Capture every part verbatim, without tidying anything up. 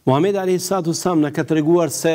Muhamedi alayhi salatu wassalam na ka treguar se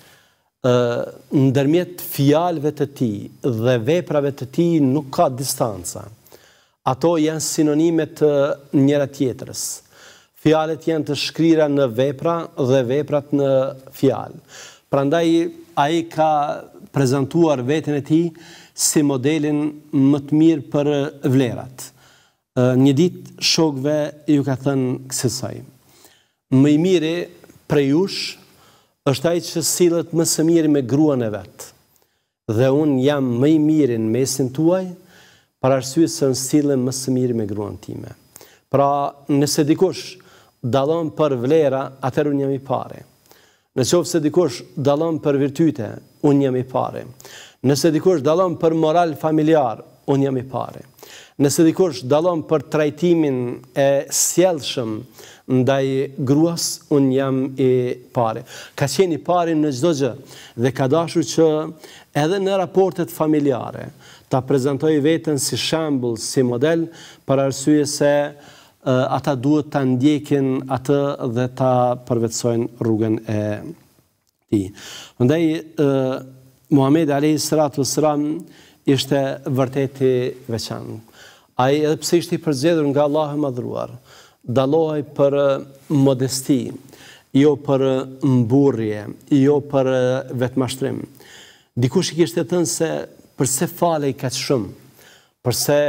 ndërmjet fjalëve të tij dhe veprave të tij nuk ka distanca. Ato janë sinonime të njëra tjetrës. Fjalët janë të shkrira në vepra dhe veprat në fjalë. Prandaj ai ka prezantuar veten e tij si modelin më të mirë për vlerat. Një ditë shokëve ju ka thënë kësaj: më i miri prej jush është ai që sillet më së miri me gruan e vet. Dhe unë jam më i miri në mesin tuaj, për arsye se unë sillem më së miri me gruan time. Pra, nëse dikush dallon për vlera, atëherë unë jam i pari. Nëse dikush dallon për virtyte, unë jam i pari. Nëse dikush dallon për moral familjar, unë jam i pari. Nëse dikush dallon për trajtimin e sjellshëm ndaj gruas, unë jam i pari. Ka qenë i pari në çdo gjë dhe ka dashur që edhe në raportet familjare ta prezantoj veten si shembull, si model, për arsye se uh, ata duhet ta ndjekin atë dhe ta përvetësojnë rrugën e tij. Prandaj uh, Muhamedi alayhi salatu wassalam ishte vërtet i veçantë. Ai edhe pse ishte i përzgjedhur nga Allahu i Madhruar, dallohej për modesti, jo për mburrje, jo për vetmashtrim. Dikush i kishte thënë se përse falej kaq shumë, përse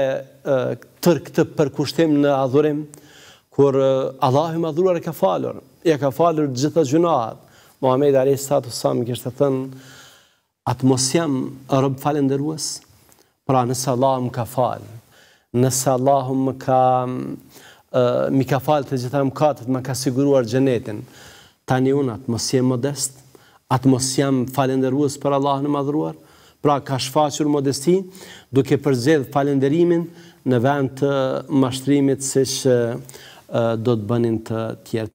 tër këtë përkushtim në adhurim, kur Allahu i Madhruar e ka falur, ja ka falur gjitha gjunaat. Muhamedi alayhi salatu wassalam kishte thënë: atë mos jam rob falendërues? Pra nëse Allah më ka falë, nëse Allahu më ka, uh, mi ka falë të gjitha mëkatet, më ka siguruar xhenetin, tani unë atë mos jem modest, atë mos jam falendërues për Allahun e Madhruar? Pra ka shfaqur modesti duke përzgjedh falenderimin në vend të mashtrimit siç uh, do të bënin të tjerë.